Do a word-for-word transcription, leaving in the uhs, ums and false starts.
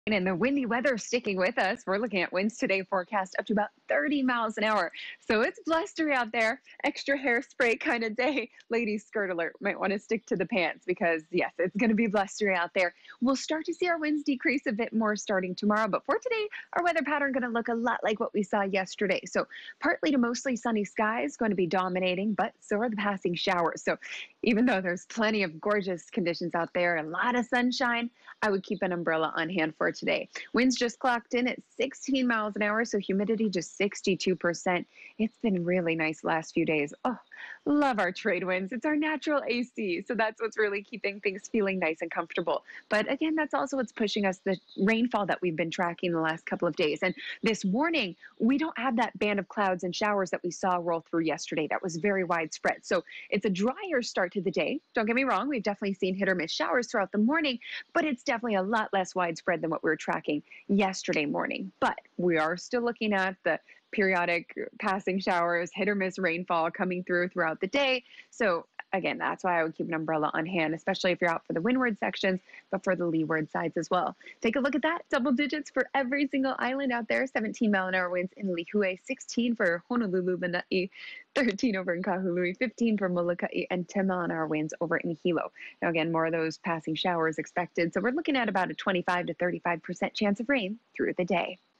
And the windy weather sticking with us. We're looking at winds today forecast up to about thirty miles an hour. So it's blustery out there. Extra hairspray kind of day. Ladies, skirt alert. Might want to stick to the pants because, yes, it's going to be blustery out there. We'll start to see our winds decrease a bit more starting tomorrow. But for today, our weather pattern going to look a lot like what we saw yesterday. So partly to mostly sunny skies going to be dominating, but so are the passing showers. So even though there's plenty of gorgeous conditions out there, a lot of sunshine, I would keep an umbrella on hand for today. Winds just clocked in at sixteen miles an hour, so humidity just sixty-two percent. It's been really nice the last few days. Oh, love our trade winds. It's our natural A C, so that's what's really keeping things feeling nice and comfortable. But again, that's also what's pushing us the rainfall that we've been tracking the last couple of days. And this morning, we don't have that band of clouds and showers that we saw roll through yesterday. That was very widespread. So it's a drier start to the day. Don't get me wrong, we've definitely seen hit or miss showers throughout the morning, but it's definitely a lot less widespread than what we were tracking yesterday morning. But we are still looking at the periodic passing showers, hit or miss rainfall coming through throughout the day. So again, that's why I would keep an umbrella on hand, especially if you're out for the windward sections, but for the leeward sides as well. Take a look at that. Double digits for every single island out there. seventeen mile an hour winds in Lihue, sixteen for Honolulu, Lanai, thirteen over in Kahului, fifteen for Molokai, and ten mile an hour winds over in Hilo. Now again, more of those passing showers expected. So we're looking at about a twenty-five to thirty-five percent chance of rain through the day.